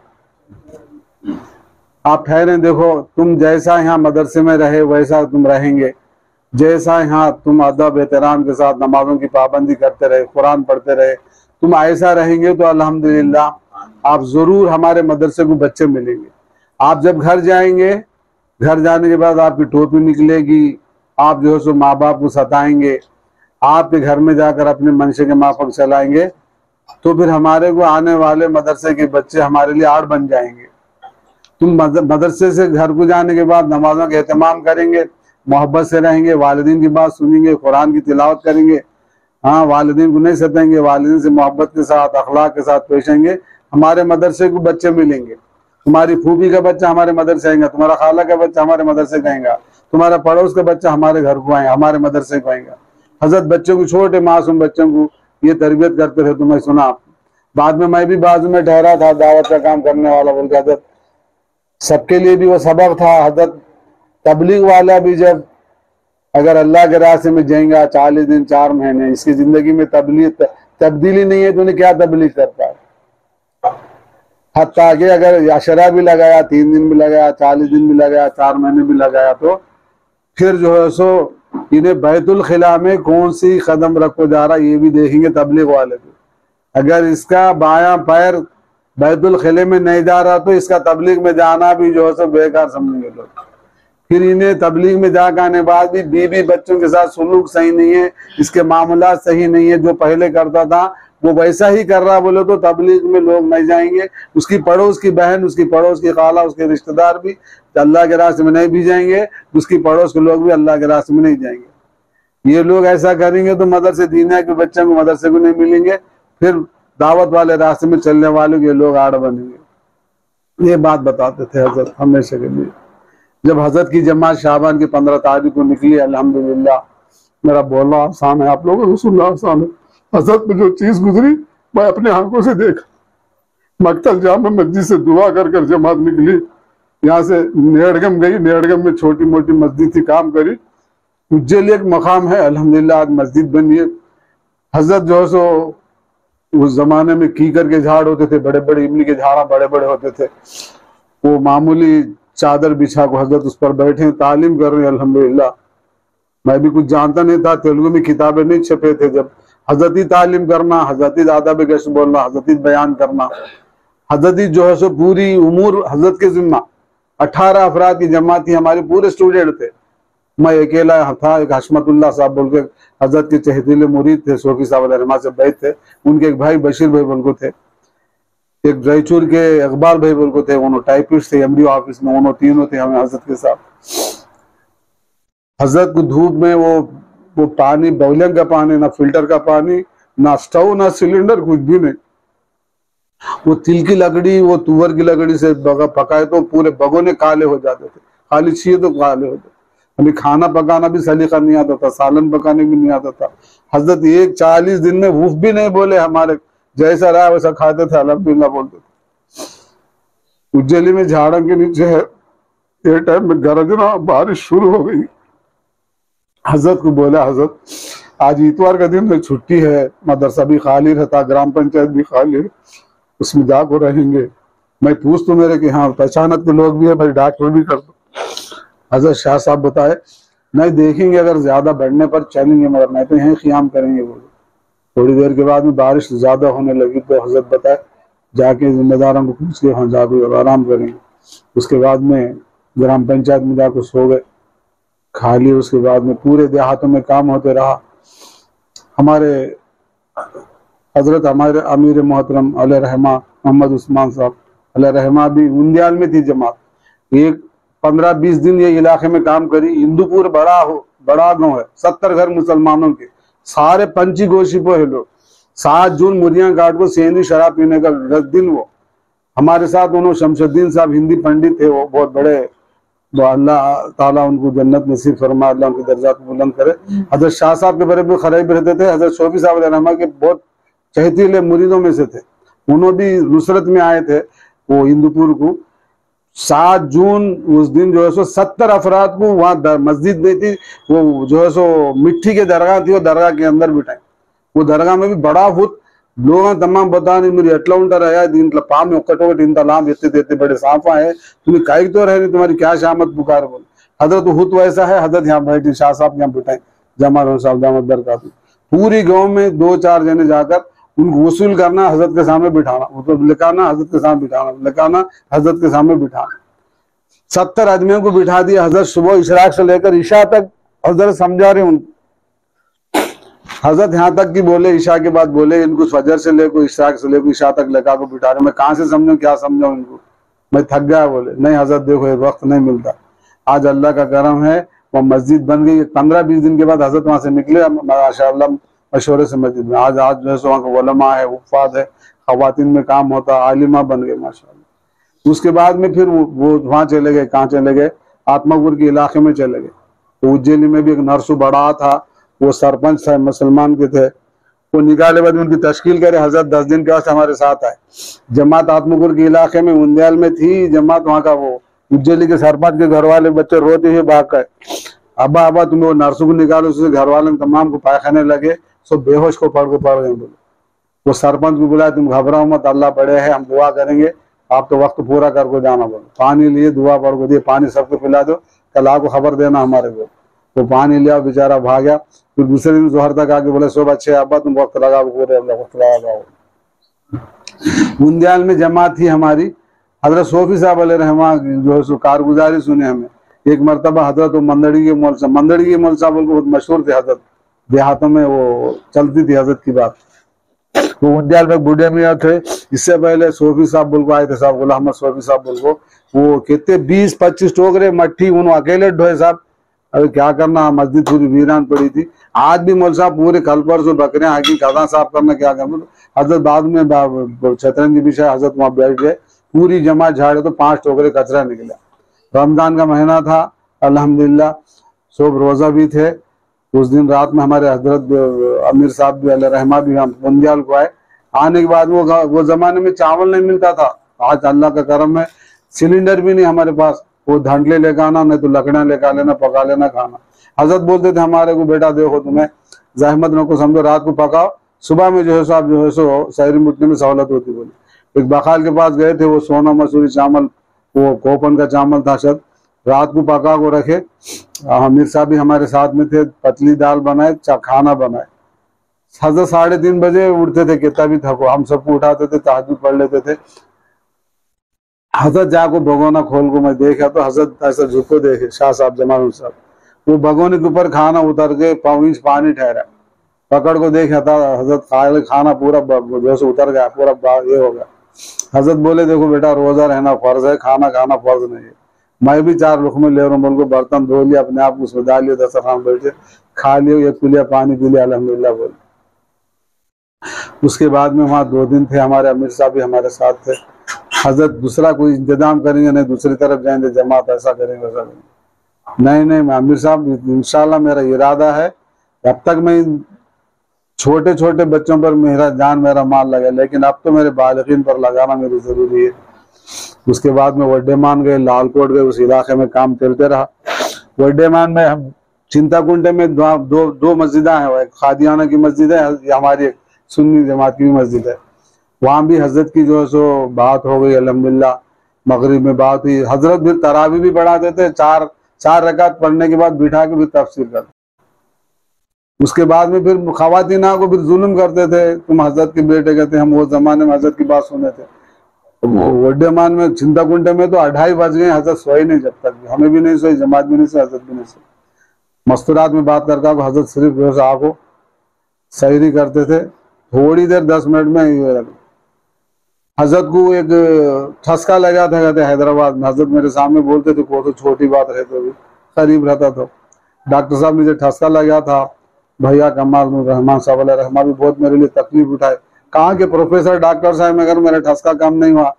आप ठहरे। देखो तुम जैसा यहाँ मदरसे में रहे वैसा तुम रहेंगे, जैसा यहाँ तुम अदब एहतराम के साथ नमाजों की पाबंदी करते रहे, कुरान पढ़ते रहे, तुम ऐसा रहेंगे तो अल्हम्दुलिल्लाह आप जरूर हमारे मदरसे को बच्चे मिलेंगे। आप जब घर जाएंगे, घर जाने के बाद आपकी टोपी निकलेगी, आप जो है सो माँ बाप को सताएंगे, आपके घर में जाकर अपने मंशे के माफक चलाएंगे, तो फिर हमारे को आने वाले मदरसे के बच्चे हमारे लिए आड़ बन जाएंगे। तुम मदरसे से घर को जाने के बाद नमाजों का एहतमाम करेंगे, मोहब्बत से रहेंगे, वालिदीन की बात सुनेंगे, कुरान की तिलावत करेंगे, हाँ वालिदीन को नहीं सताएंगे, वालिदीन से मोहब्बत के साथ अखलाक के साथ पेशेंगे, हमारे मदरसे को बच्चे मिलेंगे। तुम्हारी फूफी का बच्चा हमारे मदरसे आएगा, तुम्हारा खाला का बच्चा हमारे मदरसे का आएगा, तुम्हारा पड़ोस का बच्चा हमारे घर को आएगा, हमारे मदरसे को आएगा। हजरत बच्चों को, छोटे मासूम बच्चों को ये तरबियत करते थे, तुम्हें सुना। बाद में मैं भी बाजू में ठहरा था, दावत का काम करने वाला बोल के, हजरत सबके लिए भी वो सबक था। हजरत तबलीग वाला भी जब अगर अल्लाह के रास्ते में जाएगा चालीस दिन चार महीने, इसकी जिंदगी में तबलीग तब्दीली नहीं है तो उन्हें क्या तबलीग करता है। हत्ता कि अगर अशरा भी लगाया, तीन दिन भी लगाया, चालीस दिन भी लगाया, चार महीने भी लगाया, तो फिर जो है सो इन्हें बैतुल खिला में कौन सी कदम रखो जा रहा ये भी देखेंगे तबलीग वाले भी। अगर इसका बायां पैर बैतुल खिले में नहीं जा रहा तो इसका तबलीग में जाना भी जो है सो बेकार समझेंगे लोग। फिर इन्हें तबलीग में जाकर आने बाद भी बीवी बच्चों के साथ सुलूक सही नहीं है, इसके मामला सही नहीं है, जो पहले करता था वो वैसा ही कर रहा बोले तो तबलीग में लोग नहीं जाएंगे। उसकी पड़ोस की बहन, उसकी पड़ोस की खाला, उसके रिश्तेदार भी अल्लाह के रास्ते में नहीं भी जाएंगे, उसकी पड़ोस के लोग भी अल्लाह के रास्ते में नहीं जाएंगे। ये लोग ऐसा करेंगे तो मदरसे दीनिया के बच्चों को मदरसे को नहीं मिलेंगे, फिर दावत वाले रास्ते में चलने वालों के लोग आड़ बनेंगे। ये बात बताते थे हजरत हमेशा के लिए। जब हजरत की जमात शाबान की पंद्रह तारीख को निकली, अल्हम्दुलिल्लाह, मेरा बोलना आसान है, आप लोगों को सुनना आसान है। हजरत में जो चीज गुजरी मैं अपने आंखों से देखा। मक्तल जामा मस्जिद से दुआ कर कर जमात निकली, यहाँ से नेड़गम गई, नेड़गम में छोटी मोटी मस्जिद थी, काम करी। उज्जैन एक मकाम है, अल्हम्दुलिल्लाह आज मस्जिद बनी है। हजरत जो है सो उस जमाने में कीकर के झाड़ होते थे, बड़े बड़े इमली के झाड़ा बड़े बड़े होते थे, वो मामूली चादर बिछा को हजरत उस पर बैठे तालीम कर रहे हैं अल्हम्दुलिल्लाह। मैं भी कुछ जानता नहीं था, तेलुगु में किताबें नहीं छपे थे, जब हजरत ही तालीम करना, हजरत ही आदाब गश्त बोलना, हजरत ही बयान करना, हजरत ही जो है सो पूरी उमूर हजरत के जिम्मा। अठारह अफराद की जमात थी, हमारे पूरे स्टूडेंट थे, मैं अकेला था। एक हशमतुल्लाह साहब बोल के हजरत के चहेतीले मुरीद थे, सोफी साहब रहमा से बैठ थे, उनके एक भाई बशीर भाई बोल को थे, एक रायचूर के अकबार भाई बोल को थे, उन्होंने टाइपिस्ट थे एमडीओ ऑफिस में, उन्होंने तीनों थे हमें हजरत के साथ। हजरत को धूप में वो वो पानी बौलिंग का पानी, ना फिल्टर का पानी, ना स्टोव, ना सिलेंडर, कुछ भी नहीं। वो तिल की लकड़ी, वो तुअर की लकड़ी से पकाए तो पूरे भगोने काले हो जाते थे, खाली छीए तो काले होते। अभी खाना पकाना भी सलीका नहीं आता था, सालन पकाने भी नहीं आता था। हजरत एक चालीस दिन में वुफ भी नहीं बोले, हमारे जैसा रहा वैसा खाते थे, अल्हम्दुलिल्लाह बोलते थे। उज्जैली में झाड़ा के नीचे है, ये टाइम में गरजना बारिश शुरू हो गई। हजरत को बोला, हजरत आज इतवार का दिन है, छुट्टी है, मदरसा भी खाली रहता, ग्राम पंचायत भी खाली है, उसमें जाकर रहेंगे। मैं पूछ तो मेरे कि हाँ पहचानत के लोग भी है, भाई डॉक्टर भी कर दो। हजरत शाह साहब बताए नहीं देखेंगे, अगर ज्यादा बढ़ने पर चलेंगे, मगर नहीं तो यहीं क़याम करेंगे। बोले थोड़ी देर के बाद में बारिश ज्यादा होने लगी तो हजरत बताए जाके जिम्मेदारों को पूछ के वहाँ जाकर आराम करेंगे। उसके बाद में ग्राम पंचायत में जाकर सो गए खाली। उसके बाद में पूरे देहातों में काम होते रहा। हमारे हजरत हमारे अमीर मोहतरम अलैहि रहमा मोहम्मद उस्मान साहब अलैहि रहमा भी उंदियाल में थी जमात। एक पंद्रह बीस दिन ये इलाके में काम करी। हिंदूपुर बड़ा हो बड़ा गांव है, सत्तर घर मुसलमानों के, सारे पंची गोशी पे है लोग। सात जून मुरिया घाट को सेंधी शराब पीने का दस दिन वो हमारे साथ। उन्होंने शमशुद्दीन साहब हिंदी पंडित थे, वो बहुत बड़े, तो अल्लाह ताला उनको जन्नत नसीब फरमा, अल्लाह उनके दर्जात को बुलंद करे। हजरत शाह साहब के बारे में खराब रहते थे। हजरत शोफी साहब रहमा के बहुत चहेतीले मुरीदों में से थे, उन्होंने भी नुसरत में आए थे वो हिंदूपुर को। सात जून उस दिन जो है सो सत्तर अफराद को वहाँ मस्जिद नहीं थी, वो जो है सो मिट्टी के दरगाह थी, वो दरगाह के अंदर बिठाए। वो दरगाह में भी बड़ा हुत लोग तमाम बता नहीं मेरी एट्ला ఉంటారు అయ్యా దీంట్లో పాము ఒక్కటొకటి ఇంత లాంబ ఎత్తి ఎత్తి बड़े सांप है, तुम्हें काई तो रहे नहीं, तुम्हारी क्या शामत पुकार बोले। हजरत हुत वैसा है, हजरत यहाँ बैठे शाह साहब यहाँ बिठाए जमा साहब दामद बरकात। पूरी गांव में दो चार जने जाकर उनको वसूल करना, हजरत के सामने बिठाना, उनको लिखाना, हजरत के सामने बिठाना, लिखाना, हजरत के सामने बिठाना। सत्तर आदमियों को बिठा दिया। हजरत सुबह इशराक से लेकर ईशा तक हजरत समझा रहे उनको। हजरत यहाँ तक कि बोले ईशा के बाद बोले इनको फजर से लेकर इशराक से लेकर ईशा तक लगा को बिठा रहे। मैं कहाँ से समझूं, क्या समझाऊं इनको, मैं थक गया। बोले नहीं हजरत देखो ये वक्त नहीं मिलता। आज अल्लाह का करम है, वो मस्जिद बन गई। पंद्रह बीस दिन के बाद हजरत वहां से निकले माशाअल्लाह मशवरे से मस्जिद में। आज आज जो है वहाँ का उलमा है, उफ़ाद है, खवातीन में काम होता, आलिमा बन गए माशाअल्लाह। उसके बाद में फिर वो वहाँ चले गए, कहाँ चले गए, आत्मापुर के इलाके में चले गए। तो उज्जैनी में भी एक नरसू बड़ा था, वो सरपंच था, मुसलमान के थे। वो निकाले बाद उनकी तश्कील करे। हजरत दस दिन के वास्ते हमारे साथ आए। जमात आत्मपुर के इलाके में उंदियाल में थी जमात, वहाँ का वो उज्जैली के सरपंच के घर वाले बच्चे रोते हुए भाग गए, अब्बा अब्बा तुम्हें वो नरसू को निकालो। उससे घर वाले तमाम को पायखाने लगे, सब बेहोश को पड़ को पड़ गए। बोले वो सरपंच को बुलाया, तुम घबराओ मत, अल्लाह बड़े है, हम दुआ करेंगे, आप तो वक्त पूरा करके जाना। बोले पानी लिए, दुआ पढ़ को दिए, पानी सबको पिला दो, कल आपको खबर देना हमारे को। वो पानी लिया, बेचारा भाग गया। फिर दूसरे दिन जोहर तक आके बोले सब अच्छे अब्बा तुम वक्त लगा पूरे वक्त लगा। उंदियाल में जमात थी हमारी। हजरत सोफी साहब अलैहि रहमा जो है सो कारगुजारी सुने हमें। एक मरतबा हजरत मंदड़ी के मौल साहब, मंदड़ी के मौल साहब बहुत मशहूर थे, हजरत देहातों में वो चलती थी हजरत की बात। वो उंदियाल में बूढ़े मियाँ थे। इससे पहले सोफी साहब बोल को आए थे, साहब गुलाम अहमद सोफी साहब बोल को। वो कहते बीस पच्चीस टोकरे मट्टी उन्होंने अकेले ढोए साहब। अरे क्या करना, मस्जिद पूरी वीरान पड़ी थी। आज भी मौल साहब पूरे कल पर जो बकरियां आकी कदा साफ करना, क्या करना। हजरत बाद में शतरंज बिछा, हजरत वहां बैठ गए, पूरी जमा झाड़े तो पांच टोकरे कचरा निकला। रमजान का महीना था, अल्हम्दुलिल्लाह सब रोजा भी थे। उस दिन रात में हमारे हजरत अमीर साहब भी अलैहि रहमा भी हम उंदियाल को आए। आने के बाद वो वो जमाने में चावल नहीं मिलता था, आज अल्लाह का करम है सिलेंडर भी नहीं हमारे पास, वो ढंडले लेकर आना, नहीं तो लकड़ियां लेकर लेना, पका लेना खाना। हजरत बोलते थे हमारे को, बेटा देखो तुम्हें जहमत न को समझो, रात को पकाओ, सुबह में जो है सो आप जो है सो शहरी मुठने में सहूलत होती। बोली एक बखाल के पास गए थे, वो सोना मसूरी चावल, वो कोपन का चावल था शायद, रात को पका को रखे। अमीर साहब भी हमारे साथ में थे, पतली दाल बनाए, खाना बनाए। हजरत साढ़े तीन बजे उठते थे, कितना भी थको, हम सबको उठाते थे, तहज्जुद पढ़ लेते थे। हजरत जाको भगोना खोल को मैं देखा तो हजरत ऐसा झुको देखे, शाह साहब जमाल साहब, वो भगोने के ऊपर खाना उतर के पाँव इंच पानी ठहरा, पकड़ को देखा था हजरत, खा खाना पूरा जो से उतर गया, पूरा ये हो गया। हजरत बोले देखो बेटा रोजा रहना फर्ज है, खाना खाना फर्ज नहीं है। मैं भी चार लुकमे ले रहा हूँ, बोल को बर्तन धो लिया, अपने आप उसमें डाल लिया, दस्तरखान बैठे खा लियो, एक पिलिया पानी पी लिया, अल्हम्दुलिल्लाह बोले। उसके बाद में वहाँ दो दिन थे, हमारे अमीर साहब भी हमारे साथ थे। हजरत दूसरा कोई इंतजाम करेंगे नहीं, दूसरी तरफ जाएंगे जमात, ऐसा करेंगे वैसा करेंगे, नहीं नहीं मैं अमीर साहब इंशाल्लाह मेरा इरादा है, अब तक मैं छोटे छोटे बच्चों पर मेरा जान मेरा माल लगा, लेकिन अब तो मेरे बालिगीन पर लगाना मेरी जरूरी है। उसके बाद में वड्डेमान गए, लालकोट गए, उस इलाके में काम चलते रहा। वड्डेमान में हम चिंताकुंटे में दो दो, दो मस्जिदें हैं, एक खादियाना की मस्जिद है, हमारी एक सुन्नी जमात की भी मस्जिद है। वहाँ भी हजरत की जो है सो बात हो गई, अल्हम्दुलिल्लाह मगरिब में बात हुई। हजरत भी तरावी भी पढ़ा देते, चार चार रकात पढ़ने के बाद बिठा के भी तफसीर करते। उसके बाद में फिर खवातीना को फिर जुल्म करते थे, तुम हजरत के बेटे कहते, हम वो जमाने में हजरत की बात सुने थे। वड्डेमान में चिंताकुंटे में तो अढ़ाई बज गए, हजरत सोए नहीं, जब तक हमें भी नहीं सोई, जमात भी नहीं सोई, हजरत भी नहीं सोई। मस्तूरात में बात करके हजरत सिर्फ जो है आको सैरी करते थे, थोड़ी देर दस मिनट में हजरत को एक ठसका लगा था, कहते हैदराबाद में। हजरत मेरे सामने बोलते थे, कोई तो छोटी बात है, तो भी करीब रहता था। डॉक्टर साहब मुझे ठसका लगा था, भैया कमाल रहमान साहब रहमान भी बहुत मेरे लिए तकलीफ उठाए, कहाँ के प्रोफेसर डॉक्टर साहब, मगर मेरा ठसका कम नहीं हुआ।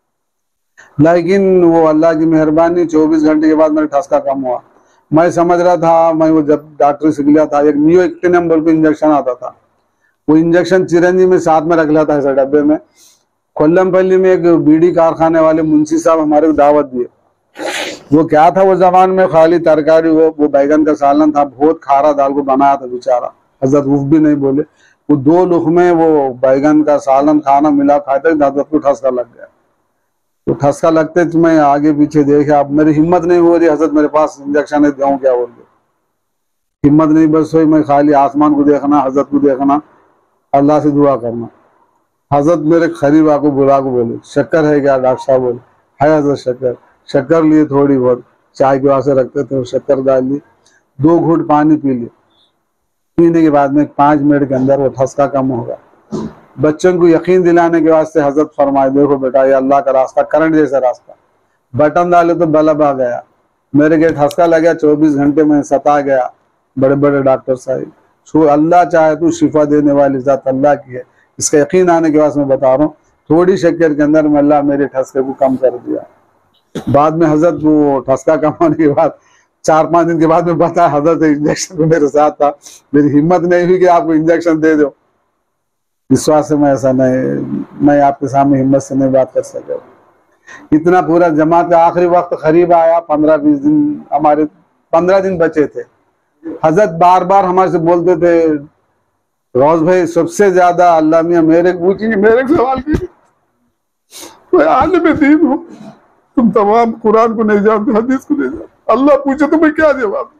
लेकिन वो अल्लाह की मेहरबानी, चौबीस घंटे के बाद मेरा ठसका कम हुआ। मैं समझ रहा था, मैं वो जब डॉक्टरी सीख लिया था, एक नियो एक्टिनम बोल के इंजेक्शन आता था, वो इंजेक्शन चिरंजी में साथ में रख लेता है डब्बे में। कोल्लमपल्ली में एक बीड़ी कारखाने वाले मुंशी साहब हमारे को दावत दिए। वो क्या था, वो जमान में खाली तरकारी, वो वो बैगन का सालन था, बहुत खारा दाल को बनाया था बेचारा। हजरत उफ भी नहीं बोले, वो दो लुकमे वो बैगन का सालन खाना मिला खाते, हजरत को ठसका लग गया। तो ठसका लगते तो मैं आगे पीछे देखा, अब मेरी हिम्मत नहीं हो रही, हजरत मेरे पास इंजेक्शन है, दूं क्या बोल के, हिम्मत नहीं बस हुई। मैं खाली आसमान को देखना, हजरत को देखना, अल्लाह से दुआ करना। हजरत मेरे करीब आको बुला को बोले, शक्कर है क्या? डॉक्टर साहब बोले है हजरत शक्कर। शक्कर लिए थोड़ी बहुत, चाय के वास्ते रखते थे, शक्कर डाल ली, दो घूंट पानी पी लिए। पीने के बाद में पाँच मिनट के अंदर वो ठसका कम होगा। बच्चों को यकीन दिलाने के वास्ते हजरत फरमाए, देखो बेटा ये अल्लाह का रास्ता, करंट जैसा रास्ता, बटन डाले तो बल्ब आ गया। मेरे के ठसका लगा, चौबीस घंटे में सता गया। बड़े बड़े डॉक्टर साहब, सो अल्लाह चाहे तो शिफा देने वाली जात अल्लाह की है, इसका यकीन आने के बाद मैं बता रहा हूँ। थोड़ी शक्कर के अंदर में अल्लाह मेरे ठसके को कम कर दिया। बाद में हजरत वो ठसका कम होने के बाद चार पांच दिन के बाद में बताया, हजरत इंजेक्शन मेरे साथ था, मेरी हिम्मत नहीं हुई कि आपको इंजेक्शन दे दो। विश्वास से मैं ऐसा नहीं, मैं आपके सामने हिम्मत से नहीं बात कर सका। इतना पूरा जमात का आखिरी वक्त करीब आया, पंद्रह बीस दिन हमारे पंद्रह दिन बचे थे। हजरत बार बार हमारे से बोलते थे, रोज भाई सबसे ज्यादा अल्लाह मियां मेरे पूछेंगे, मेरे सवाल कीजिए, मैं आलिम दीन हूँ, तुम तमाम कुरान को नहीं जानते, हदीस को नहीं जानते, अल्लाह पूछे तो मैं क्या जवाब?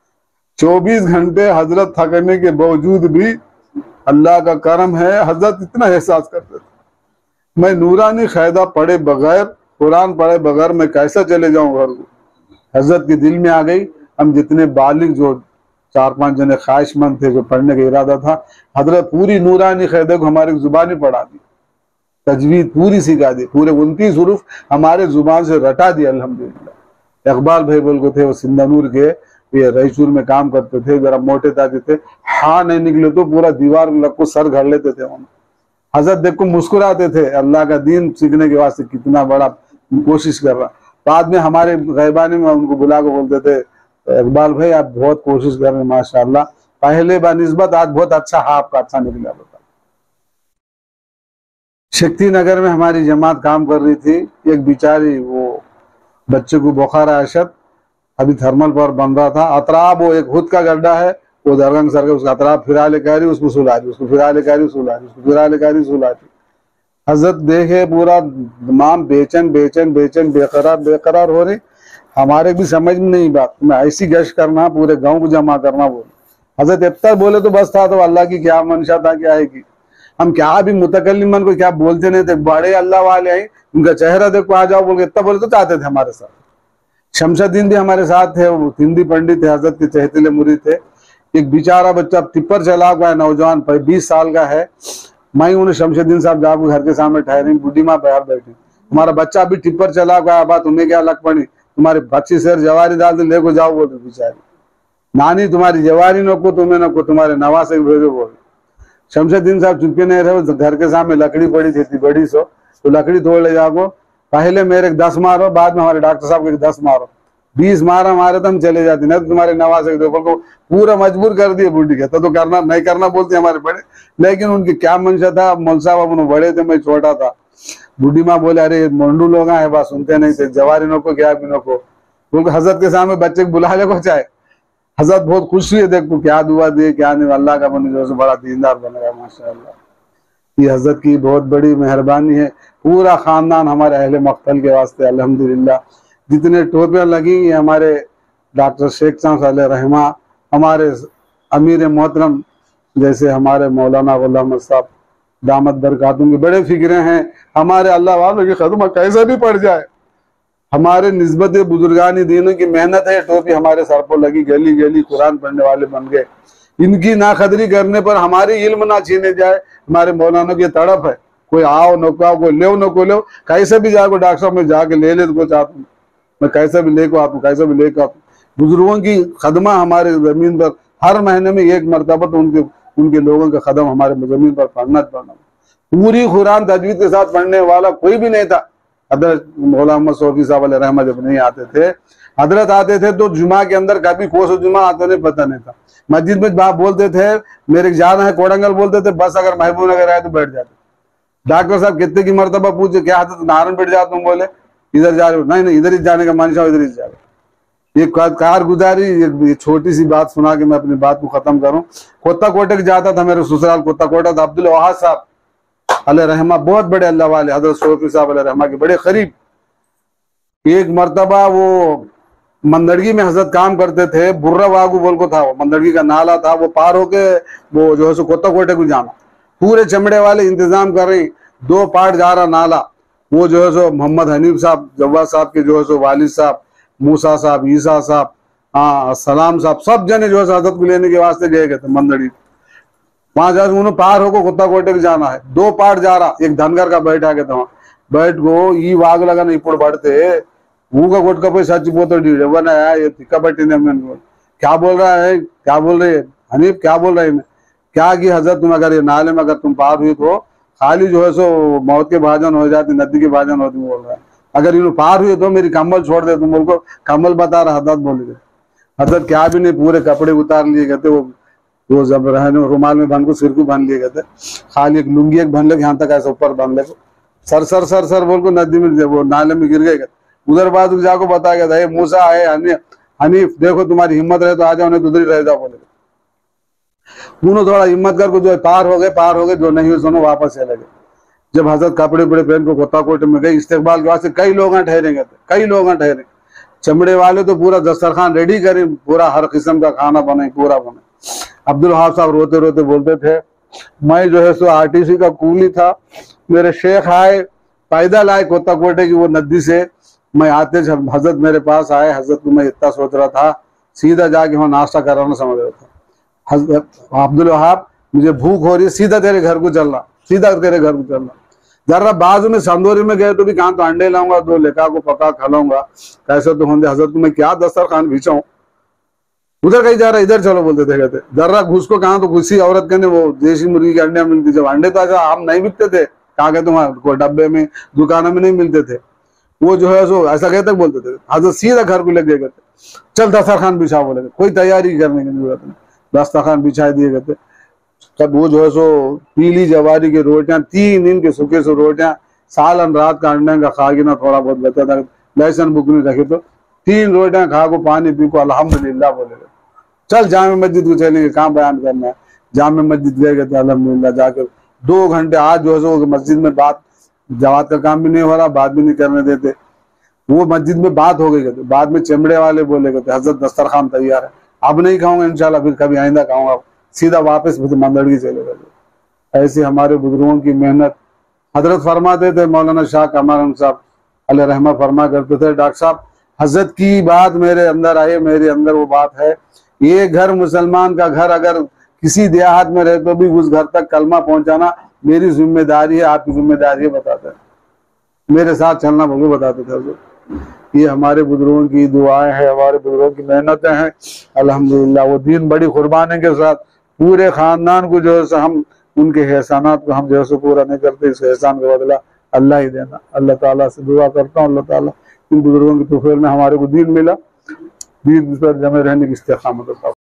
चौबीस घंटे हजरत थकने के बावजूद भी अल्लाह का करम है, हजरत इतना एहसास करते थे। मैं नूरानी क़ायदा पढ़े बगैर, कुरान पढ़े बगैर मैं कैसा चले जाऊं घर को? हजरत के दिल में आ गई। हम जितने बालिग जो चार पांच जने ख्वाहिशमंद थे, जो पढ़ने का इरादा था, हजरत पूरी नूरानी क़ायदा को हमारी जुबानी पढ़ा दी, तजवीद पूरी सिखा दी, पूरे उनतीस हुरूफ हमारे जुबान से रटा दिया अल्हम्दुलिल्लाह। इकबाल भाई बोल को थे, वो सिंधानूर के, ये रईचूर में काम करते थे, जरा मोटे ताजे थे, हाँ नहीं निकले तो पूरा दीवार में लग को सर घर लेते थे। हम हजरत देख को मुस्कुराते थे, अल्लाह का दीन सीखने के वास्ते कितना बड़ा कोशिश कर रहा। बाद में हमारे गैबानी में उनको बुला के बोलते थे, इकबाल भाई आप बहुत कोशिश कर रहे हैं माशाअल्लाह, पहले बनिस्बत आज बहुत अच्छा, हाँ आपका अच्छा निकला। शक्ति नगर में हमारी जमात काम कर रही थी। एक बेचारी वो बच्चे को बुखार अशद, अभी थर्मल पावर बन रहा था, अतराब वो एक खुद का गड्ढा है, वो दरगंग सर के उसका अतराब फिरा ले कह रही, उसको सुला रही, उसको फिरा ले कह रही, सुला रही, उसको फिरा ले कह रही, सुला रही। हजरत देखे पूरा तमाम बेचैन बेचैन बेचैन बेकरार बेकरार हो रही। हमारे भी समझ में नहीं बात, मैं ऐसी गश्त करना, पूरे गांव को जमा करना बोले। हजरत इफ्तार बोले तो बस था, तो अल्लाह की क्या मंशा था, क्या है कि हम क्या भी मुतकल्लिमन को क्या बोलते नहीं थे। बड़े अल्लाह वाले हैं, उनका चेहरा देखो आ जाओ बोल के इतना बोले तो चाहते थे हमारे साथ। शमशुद्दीन भी हमारे साथ थे, वो हिंदी पंडित थे, हजरत के चहतीले मुरीद थे। एक बेचारा बच्चा टिप्पर चला हुआ है, नौजवान बीस साल का है। मैं उन्हें शमशुद्दीन साहब जाकर घर के सामने ठहरी, बुढ़ी माँ बाहर बैठी, हमारा बच्चा भी टिप्पर चला हुआ है, बात तुम्हें क्या लग पड़ी, तुम्हारे बच्ची शेर जवारी डाल दे लेको जाओ बोले। बेचारी नानी तुम्हारी जवारी नको, तुम्हें नको, तुम्हारे नवा से भेजो बोले। शमशुद्दीन साहब चुपके नहीं रहे, घर के सामने लकड़ी पड़ी थी बड़ी सो, तो लकड़ी तोड़ ले जाओ, पहले मेरे दस मारो, बाद में हमारे डॉक्टर साहब के दस मारो, बीस मारा मारे तो हम चले जाते, नहीं तो तुम्हारे नवाज के देखो को पूरा मजबूर कर दिए बूढ़ी के। तो, तो करना नहीं करना बोलते हमारे बड़े, लेकिन उनकी क्या मंशा था। मौल साहब उन्होंने बड़े थे, मैं छोटा था। बूढ़ी माँ बोले अरे मंडू लोग है, बात सुनते नहीं थे, जवारी नो को क्या भी नो को बोल। हजरत के सामने बच्चे को बुला ले को चाहे, हजरत बहुत खुश हुई, देखो क्या दुआ दिए क्या नहीं, अल्लाह का बने जो बड़ा दीनदार बनेगा माशाअल्लाह। ये हजरत की बहुत बड़ी मेहरबानी है। पूरा खानदान हमारे अहले मख्तल के वास्ते अल्हम्दुलिल्लाह। जितने टोपियां लगी ये हमारे डॉक्टर शेख साहब रहमा, हमारे अमीर मोहतरम जैसे हमारे मौलाना गुलाम साहब दामद बरकातुम के बड़े फिक्रे हैं। हमारे अल्लाह वालों की खदमत कैसे भी पड़ जाए, हमारे निस्बत बुजुर्गानी दीनों की मेहनत है, टोपी हमारे सर पर लगी, गली गली कुरान पढ़ने वाले बन गए। इनकी नाखदरी करने पर हमारी इल्म ना छीने जाए, हमारे मौलाना की तड़प है। कोई आओ न को कोई ले न को ले, कैसे भी जाको डॉक्टर साहब में जाके ले ले तो चाहता हूँ मैं, कैसे भी लेको आता हूँ, कैसे भी लेकर आता हूँ। बुजुर्गों की खदमा हमारे जमीन पर हर महीने में एक मरतबा तो उनके उनके लोगों का कदम हमारे जमीन पर पढ़ना पड़ना। पूरी कुरान तजवीद के साथ पढ़ने वाला कोई भी नहीं था। हजरत मौलाना मोहम्मद सौफी साहब अलैहि रहमत जब नहीं आते थे, हजरत आते थे तो जुमा के अंदर कभी कोसो जुमा आते नहीं पता नहीं था। मस्जिद में बाप बोलते थे मेरे जाना है कोडंगल बोलते थे, बस अगर महबूब नगर आए तो बैठ जाते। डॉक्टर साहब कितने की मरतबा पूछे क्या हजरत नारायण बैठ जाता हूँ, बोले इधर जा रहे हो, नहीं नहीं इधर ही जाने का मानसा, इधर ही जा रहे। ये कार गुजारी, ये छोटी सी बात सुना के मैं अपनी बात को खत्म करूं। कोत्ता कोटे के जाता था, मेरे ससुराल कोत्ता कोटा था। अब्दुल वहाब साहब अलैहि रहमा बहुत बड़े अल्लाह वाले, हजरत सौफी साहब अलैहि रहमा के बड़े करीब। एक मरतबा वो मंदड़गी में हजरत काम करते थे, बुर्रा वागू बोल को था, वो मंदड़गी का नाला था, वो पार होके वो जो है सो कोत्ता कोटे को जाना। पूरे चमड़े वाले इंतजाम कर रही, दो पार्ट जा रहा नाला। वो जो है सो मोहम्मद हनीफ साहब जव्वाद साहब के जो है सो वालिद साहब, मूसा साहब, ईसा साहब, हाँ सलाम साहब, सब जने जो है हजरत को लेने के वास्ते गए गए थे मंदड़ी। वहां जा उन्होंने पार होकर कुत्ता कोटे को जाना है, दो पार्ट जा रहा, एक धनगर का बैठा गया था वहां बैठ गो ई वाग लगा नहीं पुड़ बढ़ते वो का गोट का कोई सच बोतो डी बना ये तिक्का बट्टी ने बोल क्या बोल रहा है, क्या बोल रहे हनीफ, क्या बोल रहे हैं क्या कि हजरत तुम अगर ये नाले में अगर तुम पार हुई तो खाली जो है सो मौत के भाजन हो जाती, नदी के भाजन होती। बोल रहा है अगर इन्हों पार हुए तो मेरी कम्बल छोड़ दे, तुम बोल को कम्बल बता रहा हजरत बोल गए। हजरत क्या भी नहीं, पूरे कपड़े उतार लिए गए थे, वो वो जब रहने रुमाल में बन को सिर को बांध लिए गए थे, खाली एक लुंगी एक बन ले यहाँ तक ऐसे ऊपर बांध ले, सर सर सर सर बोल को नदी में वो नाले में गिर गए। उधर बाद जाको बता गया था मूसा है हनीफ देखो तुम्हारी हिम्मत रहे तो आ जाओ, नहीं तो उधर ही रह जाओ बोले। उन्होंने थोड़ा हिम्मत करके जो पार हो गए पार हो गए, जो नहीं हुए सुनो वापस चले गए। जब हजरत कपड़े बड़े पहन को कोत्ता कोटे में गए, इस्तेकबाल के वास्ते कई लोग ठहरेंगे थे, कई लोग ठहरे। चमड़े वाले तो पूरा दस्तरखान रेडी करें, पूरा हर किस्म का खाना बने, पूरा बने। अब्दुल वहाब साहब रोते रोते बोलते थे मैं जो है सो आरटीसी का कूली था, मेरे शेख आए पैदल आए कोत्ता कोटे की वो नदी से, मैं आते हजरत मेरे पास आए, हजरत को मैं इतना सोच रहा था सीधा जाके वहां नाश्ता कराना समझ रहा था। हजरत अब्दुल वहाब मुझे भूख हो रही है, सीधा तेरे घर को चलना, सीधा तेरे घर को चलना। जरा बाजू में संदूरी में गए तो भी कहा तो अंडे लाऊंगा, दो लेका को पका खिलाऊंगा, कैसे तो होंगे। हजरत को मैं क्या दस्तरखान बिछाऊं, उधर कहीं जा रहा इधर चलो बोलते थे। कहते जरा घुस को कहा तो घुसी औरत के ने वो देशी मुर्गी के अंडे मिलती, जब अंडे तो ऐसा आम नहीं बिकते थे, कहा कहते वहां डब्बे में दुकानों में नहीं मिलते थे, वो जो है सो ऐसा कहते बोलते थे। हजरत सीधा घर को ले गए कहते चल दस्तरखान बिछा बोले, कोई तैयारी करने की जरूरत नहीं, दस्तरखान बिछा दिए कहते। तब वो जो है सो पीली जवारी की रोटियां, तीन दिन के सूखे से रोटियां, सालन रात का अंडे का खा के ना थोड़ा बहुत बचा था, लहसुन बुकनी रखे तो तीन रोटियां खा को पानी पी को अल्हम्दुलिल्लाह बोले। चल जामे मस्जिद को चलेंगे, कहाँ बयान करना है। जामे मस्जिद गए गए थे अल्हम्दुलिल्लाह, जाकर दो घंटे आज जो है सो मस्जिद में बात, जमात का काम भी नहीं हो रहा, बात भी नहीं करने देते। वो मस्जिद में बात हो गई कहते, बाद में चमड़े वाले बोले कहते हजरत दस्तरखान तैयार है, अब नहीं खाऊंगा इंशाल्लाह, फिर कभी आइंदा खाऊंगा, सीधा वापस मंदड़गी चले गए। ऐसे हमारे बुजुर्गों की मेहनत। हजरत फरमाते थे, मौलाना शाह कमर साहब अलैहि रहमा फरमा करते थे, डॉक्टर साहब हजरत की बात मेरे अंदर आई, मेरे अंदर वो बात है, ये घर मुसलमान का घर अगर किसी देहात में रहे तो भी उस घर तक कलमा पहुंचाना मेरी जिम्मेदारी है, आपकी जिम्मेदारी है, बताते हैं। मेरे साथ चलना वो बताते थे हजरत। ये हमारे बुजुर्गों की दुआएं हैं, हमारे बुजुर्गों की मेहनतें हैं अल्हम्दुलिल्लाह। वो दीन बड़ी कुर्बानी के साथ पूरे खानदान को जो है हम उनके एहसानात को हम जो है पूरा नहीं करते, इस एहसान का बदला अल्लाह ही देना। अल्लाह ताला से दुआ करता हूँ, अल्लाह ताला इन बुजुर्गों की तौफीक में हमारे को दीन मिला, दीन पर जमे रहने की इस्तेकामत होता।